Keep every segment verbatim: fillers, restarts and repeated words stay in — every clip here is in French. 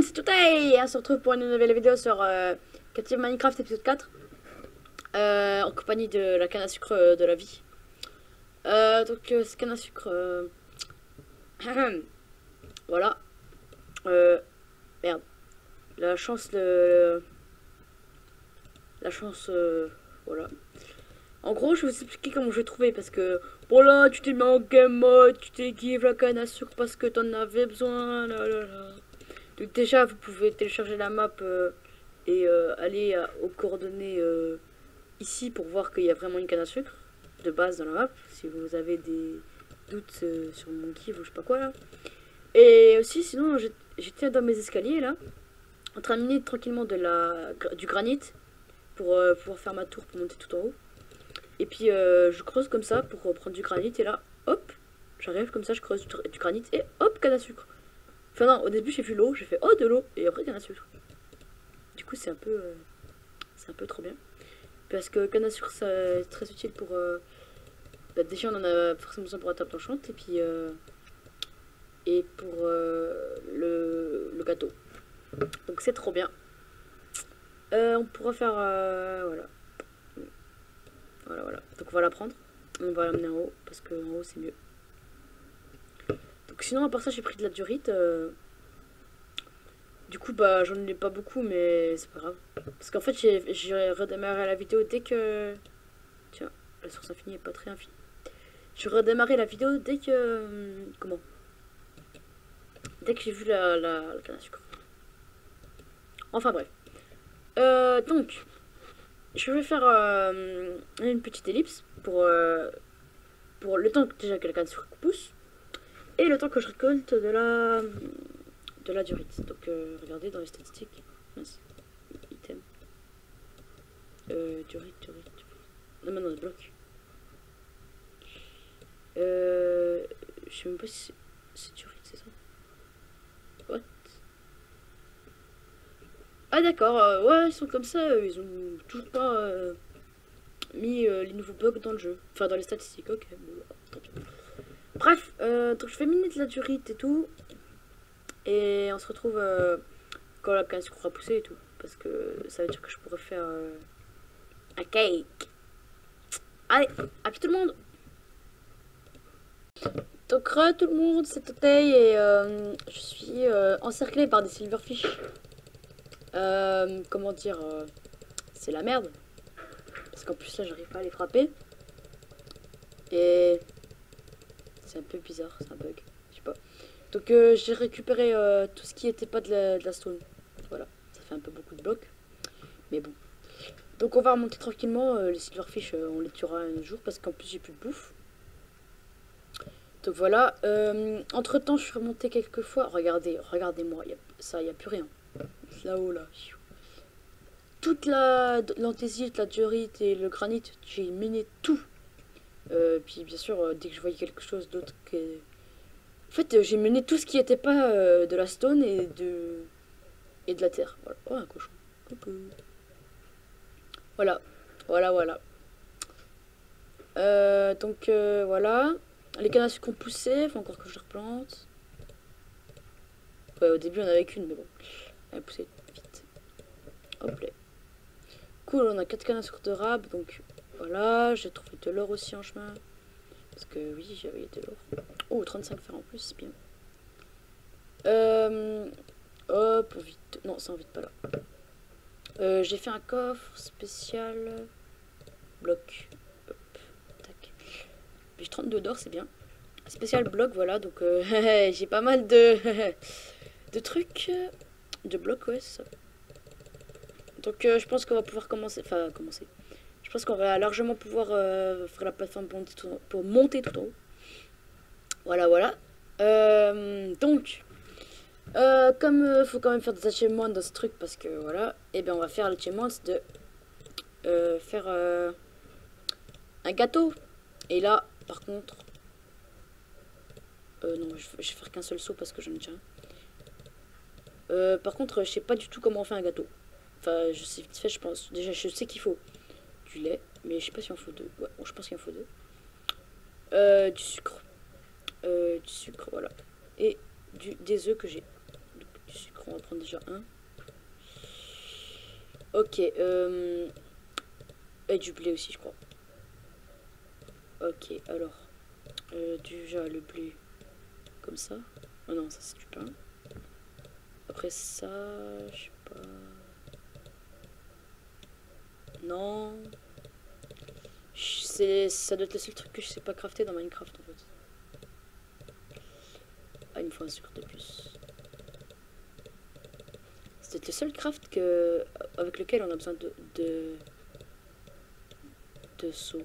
c'est Today. On se retrouve pour une nouvelle vidéo sur euh, Captive Minecraft épisode quatre. Euh, en compagnie de la canne à sucre euh, de la vie. Euh, donc, euh, cette canne à sucre... Euh... voilà. Euh... Merde. La chance, le... La chance... Euh... Voilà. En gros, je vais vous expliquer comment je vais trouver parce que... Voilà, tu t'es mis en game mode, tu t'es give la canne à sucre parce que t'en avais besoin. Là, là, là. Donc déjà, vous pouvez télécharger la map euh, et euh, aller à, aux coordonnées euh, ici pour voir qu'il y a vraiment une canne à sucre de base dans la map. Si vous avez des doutes euh, sur mon give ou je sais pas quoi là. Et aussi, sinon, j'étais dans mes escaliers là, en train de miner tranquillement de la, du granit pour euh, pouvoir faire ma tour pour monter tout en haut. Et puis euh, je creuse comme ça pour prendre du granit et là, hop, j'arrive comme ça, je creuse du, du granit et hop, canne à sucre. Enfin non, au début j'ai vu l'eau, j'ai fait oh de l'eau et après canne à sucre. Du coup c'est un peu euh, c'est un peu trop bien. Parce que canne à sucre c'est très utile pour euh, bah, déjà on en a forcément besoin pour la table d'enchant et puis euh, et pour euh, le, le gâteau. Donc c'est trop bien. Euh, on pourra faire euh, voilà. Voilà voilà. Donc on va la prendre. On va l'amener en haut parce que en haut c'est mieux. Donc sinon à part ça j'ai pris de la durite. Euh, Du coup, bah, j'en ai pas beaucoup, mais c'est pas grave. Parce qu'en fait, j'ai redémarré la vidéo dès que... Tiens, la source infinie est pas très infinie. J'ai redémarré la vidéo dès que... Comment? Dès que j'ai vu la, la, la canne à sucre. Enfin, bref. Euh, donc, je vais faire euh, une petite ellipse pour, euh, pour le temps que déjà que la canne à sucre pousse. Et le temps que je récolte de la... de la durite. Donc euh, regardez dans les statistiques. Mince. Item. Euh, durite, durite, durite. Non, mais non, ce bloc. Euh, je sais même pas si c'est durite, c'est ça. What? Ah d'accord, euh, ouais, ils sont comme ça, euh, ils ont toujours pas euh, mis euh, les nouveaux blocs dans le jeu. Enfin, dans les statistiques, ok. Bon, tant pis. Bref, euh, donc je vais miner de la durite et tout. Et on se retrouve euh, quand la canne à sucre aura poussé et tout. Parce que ça veut dire que je pourrais faire euh, un cake. Allez, à plus tout le monde. Donc re tout le monde, c'est Today et euh, je suis euh, encerclée par des silverfish. Euh, comment dire, euh, c'est la merde. Parce qu'en plus là j'arrive pas à les frapper. Et c'est un peu bizarre, c'est un bug. Je sais pas. Donc euh, j'ai récupéré euh, tout ce qui était pas de la, de la stone. Voilà, ça fait un peu beaucoup de blocs. Mais bon. Donc on va remonter tranquillement. Euh, les silverfish, euh, on les tuera un jour parce qu'en plus j'ai plus de bouffe. Donc voilà. Euh, entre temps, je suis remonté quelques fois. Regardez, regardez-moi. Ça, il n'y a plus rien. Là-haut, là. Toute la l'andésite, la diorite et le granit, j'ai miné tout. Euh, puis bien sûr, euh, dès que je voyais quelque chose d'autre que... En fait, euh, j'ai miné tout ce qui n'était pas euh, de la stone et de... et de la terre. Voilà. Oh, un cochon. Coucou. Voilà. Voilà, voilà. Euh, donc, euh, voilà. Les cannes à sucre ont poussé. Faut encore que je les replante. Ouais, au début, on avait qu'une, mais bon. Elle a poussé vite. Hop là. Cool, on a quatre cannes à sucre de rab. Donc, voilà. J'ai trouvé de l'or aussi en chemin. Parce que, oui, j'avais de l'or. Oh, trente-cinq fer en plus, c'est bien. Euh, hop, vite. Non, ça en vite pas là. Euh, j'ai fait un coffre spécial. Bloc. Hop. Tac. J'ai trente-deux d'or, c'est bien. Spécial bloc, voilà. Donc, euh, j'ai pas mal de, de trucs. De blocs, ouais, c'est ça. Donc, euh, je pense qu'on va pouvoir commencer. Enfin, commencer. Je pense qu'on va largement pouvoir euh, faire la plateforme pour monter tout en haut. Pour monter tout en haut. Voilà, voilà. Euh, donc, euh, comme il euh, faut quand même faire des achievements dans ce truc, parce que voilà, et eh bien on va faire l'achievement de euh, faire euh, un gâteau. Et là, par contre, euh, non, je, je vais faire qu'un seul saut parce que j'en ai déjà un. Euh, par contre, je sais pas du tout comment on fait un gâteau. Enfin, je sais vite fait, je pense. Déjà, je sais qu'il faut du lait, mais je sais pas si il en faut deux. Ouais, bon, je pense qu'il en faut deux. Euh, du sucre. Euh, du sucre, voilà. Et du, des œufs que j'ai. Du sucre, on va prendre déjà un. Ok, euh... et du blé aussi, je crois. Ok, alors, euh, déjà le blé, comme ça. Oh non, ça c'est du pain. Après ça, je sais pas... Non. C'est, ça doit être le seul truc que je sais pas crafter dans Minecraft en fait. Ah, il me faut un sucre de plus. C'est le seul craft que, avec lequel on a besoin de... de, de seaux.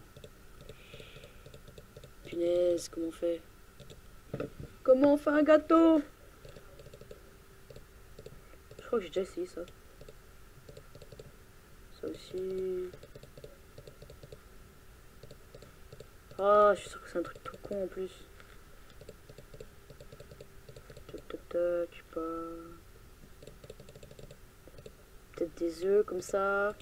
Punaise, comment on fait? Comment on fait un gâteau? Je crois que j'ai déjà essayé ça. Ça aussi. Ah, je suis sûr que c'est un truc tout con en plus. Tac tac tac, je sais pas. Peut-être des œufs comme ça.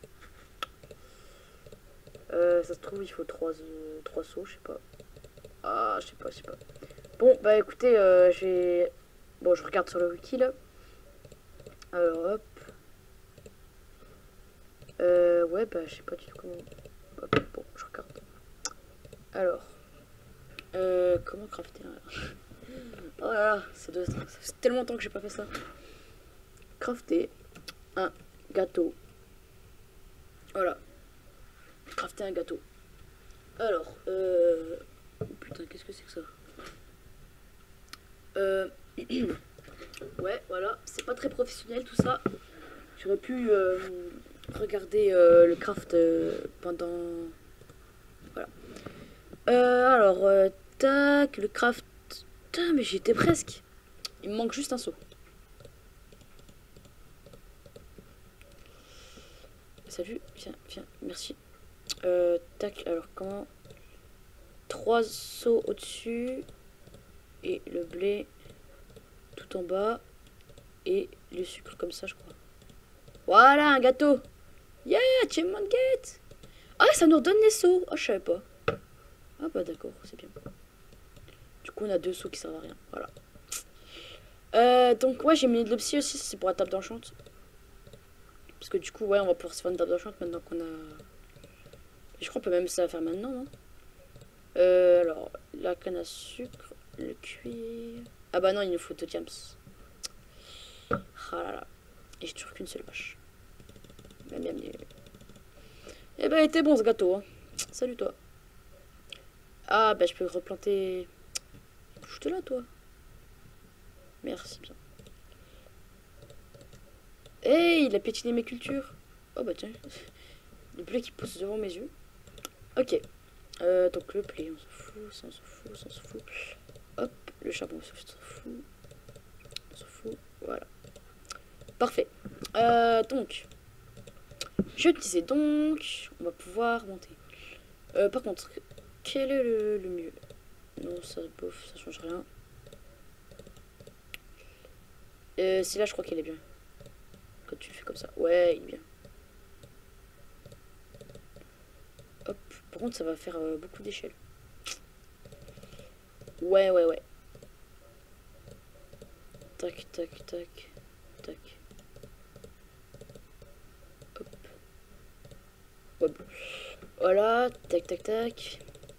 Euh, ça se trouve, il faut trois, euh, trois seaux, je sais pas. Ah, je sais pas, je sais pas. Bon, bah écoutez, euh, j'ai... Bon, je regarde sur le wiki là. Alors, hop. Euh, ouais, bah je sais pas du tout comment... Hop, bon, je regarde. Alors. Euh, comment crafter un... Oh là là, ça doit être... ça fait tellement longtemps que j'ai pas fait ça. Crafter un gâteau. Voilà. Crafter un gâteau. Alors, euh... oh, putain, qu'est-ce que c'est que ça? Euh... ouais, voilà. C'est pas très professionnel tout ça. J'aurais pu euh, regarder euh, le craft euh, pendant... Voilà. Euh, alors, euh, tac, le craft... Putain, mais j'étais presque. Il me manque juste un seau. Salut, viens, viens, merci. Euh, tac, alors comment... Trois seaux au-dessus. Et le blé tout en bas. Et le sucre comme ça, je crois. Voilà, un gâteau. Yeah, achievement get. Ah, ça nous redonne les seaux. Oh, je savais pas. Ah bah d'accord, c'est bien. Du coup, on a deux seaux qui servent à rien. Voilà. Euh, donc, ouais, j'ai mis de l'opsie aussi. C'est pour la table d'enchant. Parce que du coup, ouais, on va pouvoir se faire une table d'enchant maintenant qu'on a... Je crois qu'on peut même ça faire maintenant, non? Euh, alors, la canne à sucre, le cuir... Ah bah non, il nous faut deux diams. Ah là là. Et j'ai toujours qu'une seule vache. Miam, miam, miam. Eh ben, il était bon ce gâteau, hein. Salut toi. Ah bah je peux replanter... Bouge-te là, toi. Merci bien. Hey, il a piétiné mes cultures. Oh bah tiens. Le blé qui pousse devant mes yeux. Ok. Euh, donc le blé, on s'en fout, ça on s'en fout, ça on s'en fout. Hop, le charbon, on s'en fout. On s'en fout, voilà. Parfait. Euh, donc, je disais donc, on va pouvoir monter. Euh, par contre, quel est le, le mieux? Non, ça bouffe, ça change rien. Euh, c'est là, je crois qu'elle est bien. Quand tu le fais comme ça. Ouais, il est bien. Hop. Par contre, ça va faire euh, beaucoup d'échelles. Ouais, ouais, ouais. Tac, tac, tac. Tac. Hop. Ouais, bon. Voilà. Tac, tac, tac.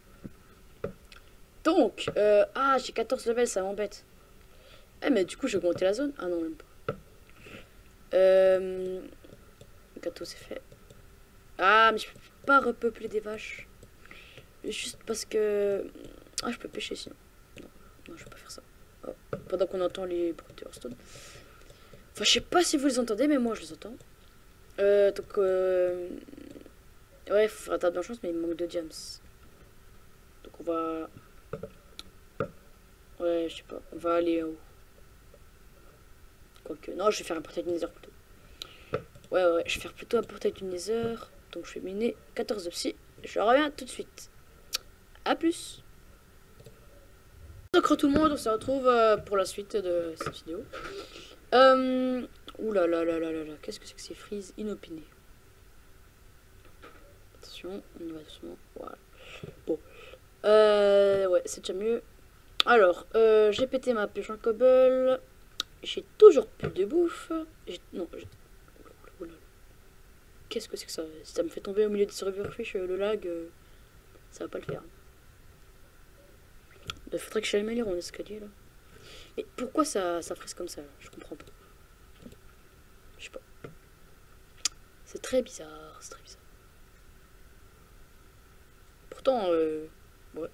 Donc, euh, ah, j'ai quatorze levels, ça m'embête. Eh, mais du coup, j'ai augmenté la zone. Ah non, même pas. Euh... Le gâteau, c'est fait. Ah, mais je peux pas repeupler des vaches. Juste parce que... Ah, je peux pêcher sinon. Non, non, je vais pas faire ça. Oh. Pendant qu'on entend les bruits de Hearthstone. Enfin, je sais pas si vous les entendez, mais moi, je les entends. Euh, donc, euh... ouais, il faut faire la table d'enchance, mais il me manque de diams. Donc, on va... Ouais, je sais pas. On va aller en haut. Quoique... Non, je vais faire un portail du Nether plutôt. Ouais, ouais, ouais, je vais faire plutôt un portail du Nether. Donc, je vais miner quatorze psy. Je reviens tout de suite. A plus. Donc, tout le monde, on se retrouve euh, pour la suite de cette vidéo. Euh... Ouh là là là là là là. Qu'est-ce que c'est que ces frises inopinées? Attention, on y va doucement. Voilà. Bon. Euh... Ouais, c'est déjà mieux. Alors, euh, j'ai pété ma pêche en cobble. J'ai toujours plus de bouffe. Non, qu'est-ce que c'est que ça? Si ça me fait tomber au milieu des serverfish, le lag, euh, ça va pas le faire. Il faudrait que j'améliore mon escalier là. Mais pourquoi ça, ça frise comme ça là? Je comprends pas. Je sais pas. C'est très bizarre, c'est très bizarre. Pourtant, euh, ouais.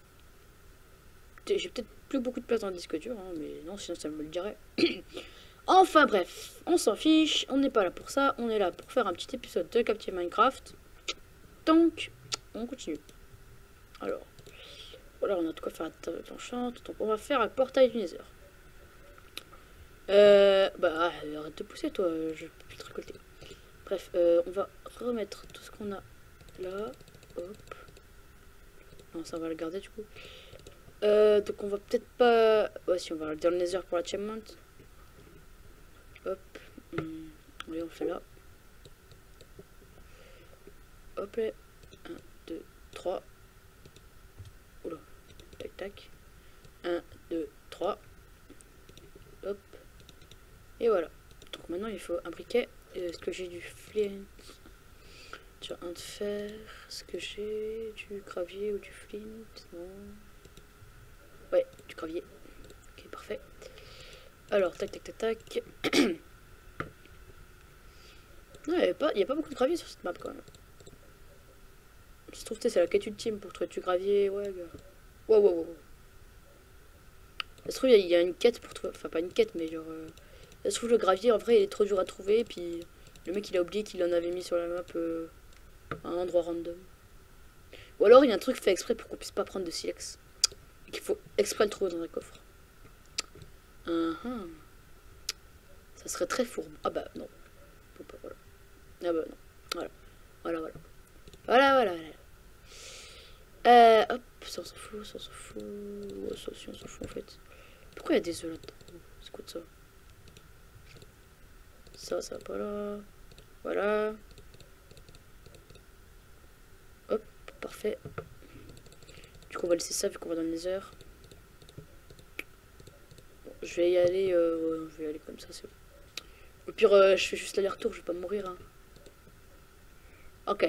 J'ai peut-être plus beaucoup de place dans le disque dur, hein, mais non, sinon ça me le dirait. Enfin bref, on s'en fiche, on n'est pas là pour ça, on est là pour faire un petit épisode de Captive Minecraft. Donc, on continue. Alors, voilà, on a de quoi faire l'enchant, donc on va faire un portail du Nether. Euh, bah, arrête de pousser toi, je peux plus te récolter. Bref, euh, on va remettre tout ce qu'on a là. Hop. Non, ça on va le garder du coup. Euh, donc on va peut-être pas... Ouais, si on va dans le Nether pour l'achievement. Hop. Hum. Oui, on le fait là. Hop là. un, deux, trois. Oula. Tac, tac. un, deux, trois. Hop. Et voilà. Donc maintenant il faut un briquet. Est-ce que j'ai du flint? Tiens, un de fer. Est-ce que j'ai du gravier ou du flint? Non. Ouais, du gravier. Ok, parfait. Alors, tac, tac, tac, tac. Non, il n'y a, a pas beaucoup de gravier sur cette map quand même. Je trouve que c'est la quête ultime pour trouver du gravier. Ouais, gars. Wow, wow, wow. Ça se trouve, il y, y a une quête pour trouver. Enfin, pas une quête, mais genre. Euh... Ça se trouve, le gravier en vrai il est trop dur à trouver. Et puis le mec il a oublié qu'il en avait mis sur la map euh, à un endroit random. Ou alors il y a un truc fait exprès pour qu'on puisse pas prendre de silex. Et qu'il faut exprès le trouver dans un coffre. Uh -huh. Ça serait très fourbe. Ah bah non. Bon, bah, voilà. Ah bah non. Voilà. Voilà, voilà. Voilà, voilà, voilà. Euh, hop, ça on s'en fout, ça on s'en fout. Ouais, ça aussi on s'en fout en fait. Pourquoi il y a des œufs là-dedans? C'est quoi de ça? Ça, ça va pas là. Voilà. Hop, parfait. Du coup on va laisser ça vu qu'on va dans le Nether. Bon, je vais y aller, euh, je vais y aller comme ça, c'est bon. Au pire, euh, je fais juste l'aller-retour, je vais pas mourir. Hein. Ok.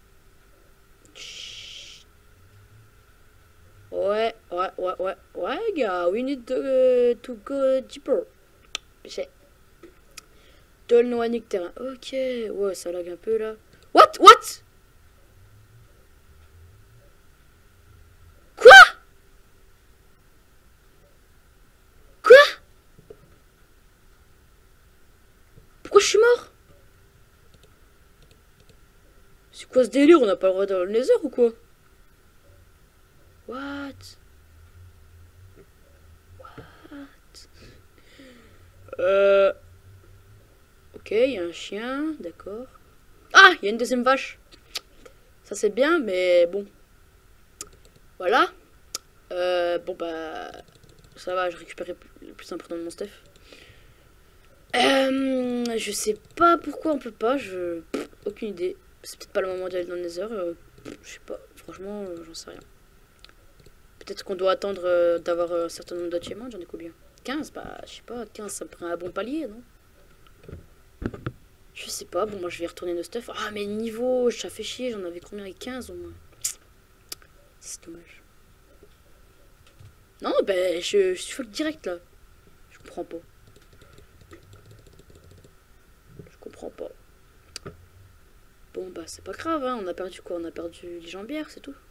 Ouais, ouais, ouais, ouais, ouais, gars, we need to, uh, to go deeper. J'ai. Dol no unique terrain. Ok, ouais, ça lag un peu là. What? What? Quoi? Quoi? Pourquoi je suis mort? C'est quoi ce délire? On n'a pas le droit dans le Nether ou quoi? What? What? Euh... Ok, il y a un chien, d'accord. Ah, il y a une deuxième vache. Ça c'est bien, mais bon. Voilà. Euh, bon bah... Ça va, je récupérais le plus important de mon stuff. Euh, je sais pas pourquoi on peut pas, je... Pff, aucune idée. C'est peut-être pas le moment d'aller dans le Nether. Euh, je sais pas, franchement, euh, j'en sais rien. Peut-être qu'on doit attendre euh, d'avoir un certain nombre d'achievements, j'en ai combien? quinze? Bah, je sais pas, quinze ça me prend un bon palier, non? Je sais pas, bon, moi je vais retourner nos stuff. Ah, mais niveau, ça fait chier, j'en avais combien? quinze au moins. C'est dommage. Non, ben, je, je suis fuck direct là. Je comprends pas. Je comprends pas. Bon, bah, c'est pas grave, hein. On a perdu quoi? On a perdu les jambières, c'est tout.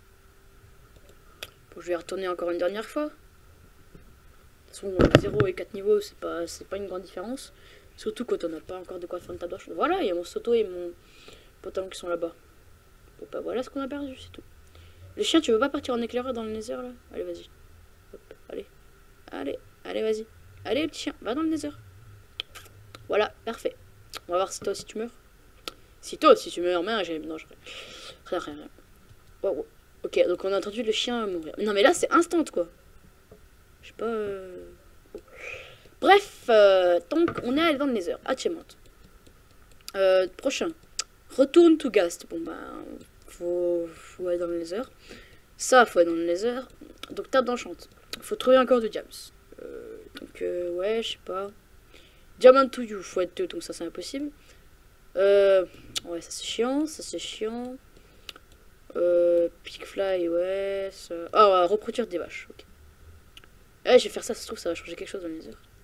Bon, je vais retourner encore une dernière fois. De toute façon, zéro et quatre niveaux, c'est pas, c'est pas une grande différence. Surtout quand on n'a pas encore de quoi faire une table. Voilà, il y a mon Soto et mon pantalon qui sont là-bas. Bon, bah voilà ce qu'on a perdu, c'est tout. Le chien, tu veux pas partir en éclaireur dans le Nether là? Allez, vas-y. Hop, allez. Allez, allez, vas-y. Allez, le petit chien, va dans le Nether. Voilà, parfait. On va voir si toi aussi tu meurs. Si toi aussi tu meurs, mais j'ai. Non, je. Rien, rien, rien. Wow. Ok, donc on a entendu le chien mourir. Non, mais là, c'est instant quoi. Je sais pas. Euh... Bref, euh, donc on est allé dans le Nether. Achievement. Euh, prochain. Retourne to Ghast. Bon bah, faut, faut aller dans le Nether. Ça, faut aller dans le Nether. Donc table d'enchant. Faut trouver un corps de diams. Euh, donc, euh, ouais, je sais pas. Diamond to you, faut être deux, donc ça c'est impossible. Euh, ouais, ça c'est chiant, ça c'est chiant. Euh, Pickfly, ouais. Ça... Ah, ouais, reproduire des vaches, ok. Eh, je vais faire ça, ça se trouve, ça va changer quelque chose dans les heures.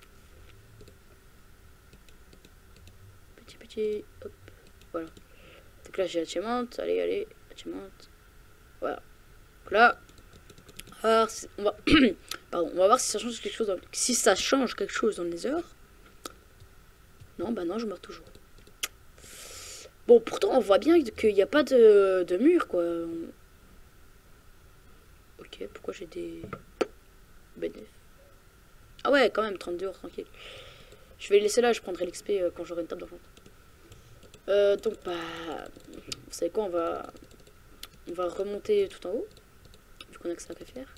Petit, petit, hop, voilà. Donc là, j'ai achievement, allez, allez, achievement. Voilà. Donc là, alors, on va... Pardon, on va voir si ça change quelque chose dans... Si ça change quelque chose dans les heures. Non, bah non, je meurs toujours. Bon, pourtant, on voit bien qu'il n'y a pas de, de mur, quoi. Ok, pourquoi j'ai des... bénéfices? Ah ouais, quand même, trente-deux heures, tranquille. Je vais les laisser là, je prendrai l'X P quand j'aurai une table d'enchant. Euh, donc, bah... Vous savez quoi, on va... On va remonter tout en haut. Vu qu'on a que ça à faire.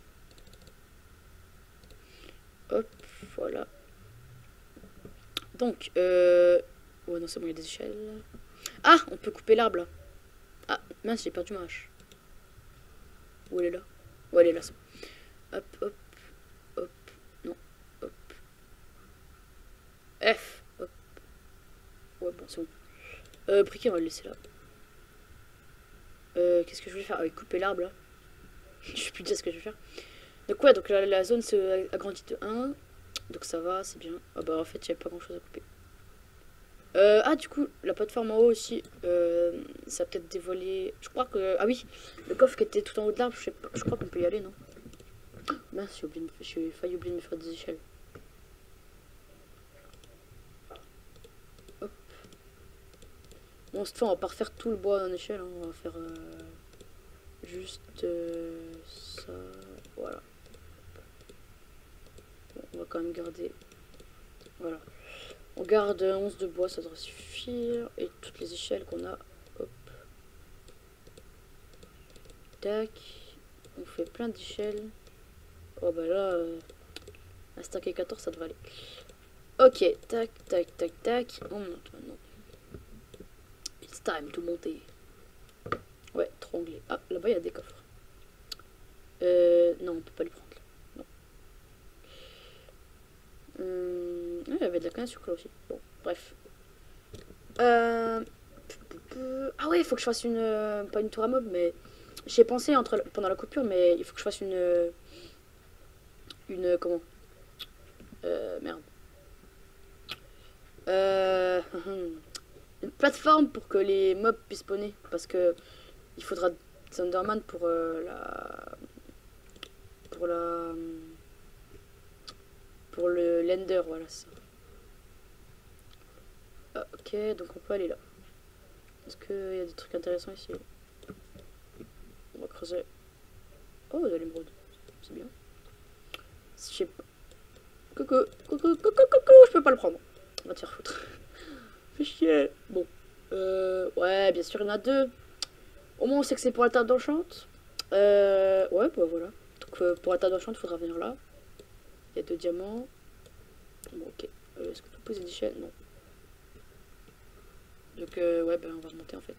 Hop, voilà. Donc, euh... ouais, non, c'est bon, il y a des échelles. Ah, on peut couper l'arbre, là. Ah, mince, j'ai perdu ma hache. Où elle est là? Où elle est là, ça. Hop, hop, hop, non, hop. F, hop. Ouais, bon, c'est bon. Euh, briquet, on va le laisser là. Euh, qu'est-ce que je voulais faire? Ah oui, couper l'arbre, là. Je sais plus dire ce que je vais faire. Donc, ouais, donc la, la zone se agrandit de un. Donc, ça va, c'est bien. Ah bah, en fait, il n'y avait pas grand-chose à couper. Euh, ah, du coup, la plateforme en haut aussi, euh, ça a peut-être dévoilé... Je crois que... Ah oui, le coffre qui était tout en haut de l'arbre, je, sais pas... je crois qu'on peut y aller, non? Mince, j'ai oublié de... j'ai failli oublier de me faire des échelles. Hop. Bon, cette fois, on va pas refaire tout le bois en échelle, hein. On va faire... Euh, juste... Euh, ça... Voilà. Bon, on va quand même garder... Voilà. On garde onze de bois, ça devrait suffire. Et toutes les échelles qu'on a. Hop. Tac. On fait plein d'échelles. Oh bah là, euh, un stack et quatorze, ça devrait aller. Ok, tac, tac, tac, tac. On monte maintenant. It's time to monter. Ouais, trop anglais. Ah, là-bas, il y a des coffres. Euh, non, on peut pas les prendre. Non. Hum, il y avait de la canne à sucre là aussi. Bon, bref. Euh... Ah ouais, il faut que je fasse une... Euh, pas une tour à mob, mais... J'y ai pensé entre, pendant la coupure, mais il faut que je fasse une... Une... Comment euh, Merde. Euh... Une plateforme pour que les mobs puissent spawner. Parce que... Il faudra Thunderman pour euh, la... Pour la... Pour le Lender, voilà ça. Ah, ok, donc on peut aller là. Est-ce qu'il y a des trucs intéressants ici? On va creuser. Oh, de l'émeraude. C'est bien. Je sais pas. Coucou, coucou, coucou, coucou, je peux pas le prendre. On va te faire foutre. Fais chier. Bon. Euh, ouais, bien sûr, il y en a deux. Au moins, on sait que c'est pour la table d'enchante. Euh, ouais, bah voilà. Donc, euh, pour la table d'enchante, il faudra venir là. Il y a deux diamants. Bon, ok. Euh, Est-ce que tu peux poser des chaînes? Non. Donc, euh, ouais, ben on va remonter en fait.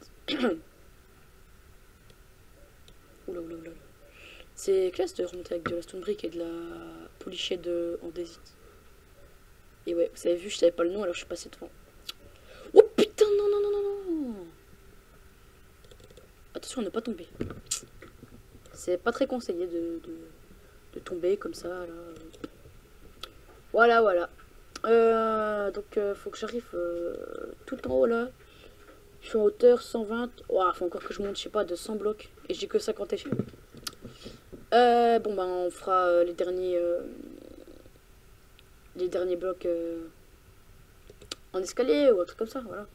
Oula, oula, oula. C'est classe de remonter avec de la stone brick et de la polichet de andésite. Et ouais, vous avez vu, je savais pas le nom alors je suis passé devant. Oh putain, non, non, non, non, non. Attention à ne pas tomber. C'est pas très conseillé de, de, de tomber comme ça, là. Voilà, voilà. Euh, donc, euh, faut que j'arrive euh, tout en haut, là. Je suis en hauteur cent vingt. Ouah, faut encore que je monte, je sais pas, de cent blocs. Et j'ai que cinquante échelles. Euh, bon, bah, on fera euh, les derniers... Euh, les derniers blocs euh, en escalier ou un truc comme ça, voilà.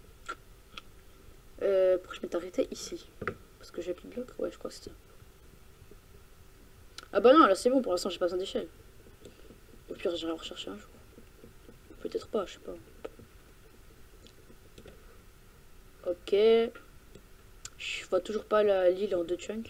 Euh, pourquoi je m'étais arrêté ici? Parce que j'ai plus de blocs? Ouais, je crois que c'est ça. Ah bah non, là c'est bon, pour l'instant j'ai pas besoin d'échelle. Au pire, j'irai en rechercher un jour. Peut-être pas, je sais pas. Ok. Je vois toujours pas l'île en deux chunks.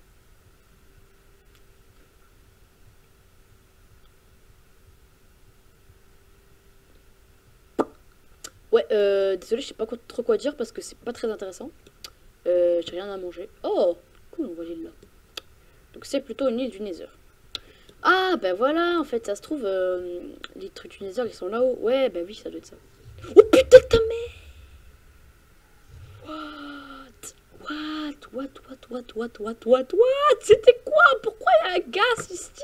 Ouais, euh, désolé, je sais pas quoi, trop quoi dire parce que c'est pas très intéressant. Euh, j'ai rien à manger. Oh, cool, on voit l'île là. Donc c'est plutôt une île du Nether. Ah, ben voilà, en fait, ça se trouve, euh, les trucs du Nether, ils sont là-haut. Ouais, ben oui, ça doit être ça. Oh putain, ta mère! What? What? What? What? What? What? What? What? What? C'était quoi? Pourquoi il y a un gaz ici?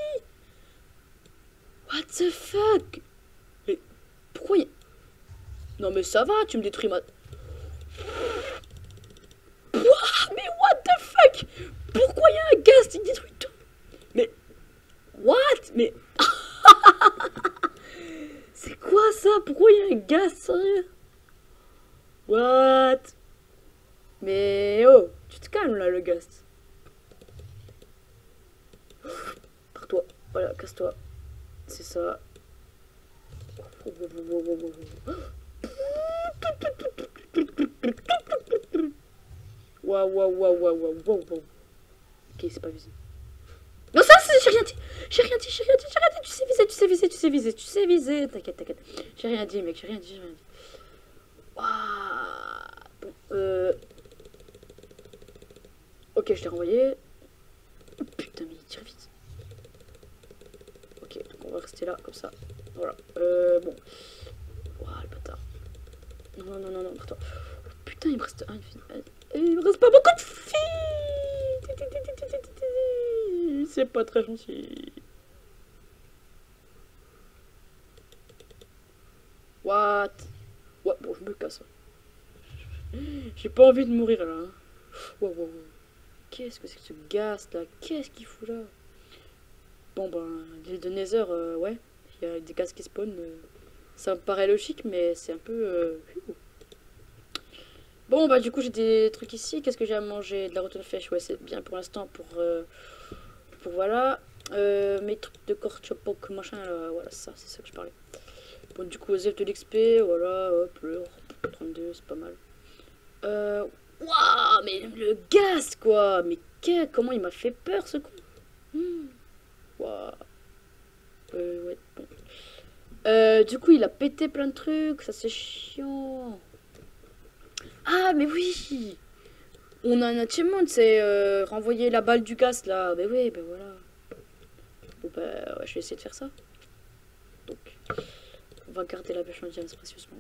What the fuck? Mais pourquoi il y a... Non mais ça va, tu me détruis ma... Ouah, mais what the fuck? Pourquoi il y a un gaz qui détruit tout? Mais... What? Mais... C'est quoi ça? Pourquoi il y a un gaz, sérieux? What? Mais oh, tu te calmes là, le gaz. Pars-toi. Voilà, casse-toi. C'est ça. Waouh, waouh, waouh, waouh, waouh, waouh. Ok, c'est pas visé. Non, ça, c'est... J'ai rien dit. J'ai rien dit, j'ai rien dit, j'ai rien dit. Tu sais viser, tu sais viser, tu sais viser, tu sais viser. T'inquiète, t'inquiète. J'ai rien dit, mec, j'ai rien dit, j'ai rien dit. Waouh. Bon, euh... Ok, je l'ai renvoyé. Oh, putain, mais il tire vite. Ok, donc on va rester là, comme ça. Voilà. Euh, bon. Waouh, le bâtard. Non, non, non, non, non, attends. Oh, putain, il me reste un... Il me reste pas beaucoup de filles. C'est pas très gentil. What? Ouais, bon, je me casse. J'ai pas envie de mourir là. Hein. Wow, wow, wow. Qu'est-ce que c'est que ce gaz là? Qu'est-ce qu'il fout là? Bon, ben, l'île de Nether, euh, ouais. Il y a des gaz qui spawnent. Euh, ça me paraît logique, mais c'est un peu... Euh... Bon, bah, du coup, j'ai des trucs ici. Qu'est-ce que j'ai à manger? De la rotten flesh, ouais, c'est bien pour l'instant. Pour, euh, pour voilà. Euh, mes trucs de corchopok, machin, là, voilà, ça, c'est ça que je parlais. Bon, du coup, aux œufs de l'X P, voilà, hop, le trente-deux, c'est pas mal. Euh, waouh, mais le gaz, quoi. Mais que, comment il m'a fait peur, ce con. Hmm. Waouh. Euh, ouais, bon. Euh, du coup, il a pété plein de trucs, ça c'est chiant. Ah, mais oui. On a un achievement, c'est euh, renvoyer la balle du gaz, là. Ben oui, ben voilà. Bon, bah, ouais, je vais essayer de faire ça. Donc, on va garder la bêche en diamant précieusement.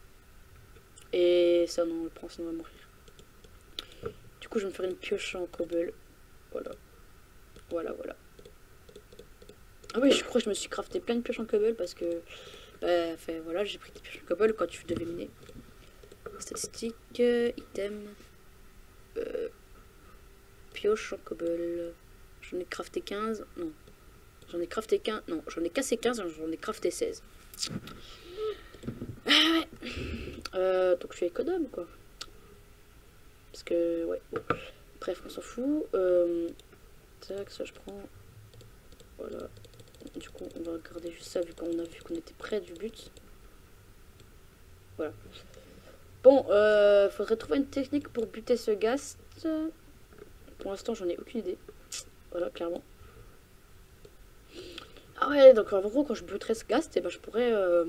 Et ça, non, on le prend, sinon on va mourir. Du coup, je vais me faire une pioche en cobble. Voilà. Voilà, voilà. Ah oui, je crois que je me suis crafté plein de pioches en cobble parce que... Bah, enfin, voilà, j'ai pris des pioches en cobble quand tu devais miner. Statistiques, euh, items... Euh, pioche en cobble. J'en ai crafté quinze. Non. J'en ai crafté quinze. Non, j'en ai cassé quinze, j'en ai crafté seize. Ah ouais. Euh, donc je suis économe quoi. Parce que ouais. Bon. Bref, on s'en fout. Euh, tac, ça je prends. Voilà. Du coup, on va garder juste ça vu qu'on a vu qu'on était près du but. Voilà. Bon, euh, faudrait trouver une technique pour buter ce ghast. Pour l'instant, j'en ai aucune idée. Voilà, clairement. Ah ouais, donc en gros, quand je buterais ce ghast, et ben, je pourrais... Euh...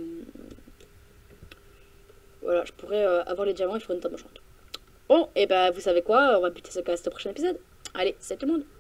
Voilà, je pourrais euh, avoir les diamants et faire une table enchantée. Bon, et ben, vous savez quoi, on va buter ce ghast au prochain épisode. Allez, salut tout le monde.